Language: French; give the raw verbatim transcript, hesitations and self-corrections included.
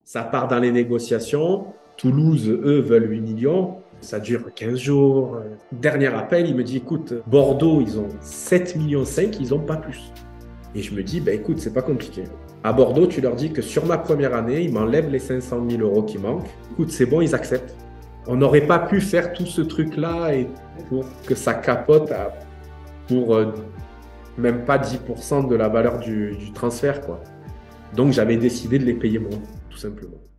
Ça part dans les négociations. Toulouse, eux, veulent huit millions. Ça dure quinze jours. Dernier appel, il me dit, écoute, Bordeaux, ils ont sept virgule cinq millions, ils n'ont pas plus. Et je me dis, bah, écoute, c'est pas compliqué. À Bordeaux, tu leur dis que sur ma première année, ils m'enlèvent les cinq cent mille euros qui manquent. Écoute, c'est bon, ils acceptent. On n'aurait pas pu faire tout ce truc-là et pour que ça capote à, pour euh, même pas dix pour cent de la valeur du, du transfert, quoi. Donc, j'avais décidé de les payer moins, tout simplement.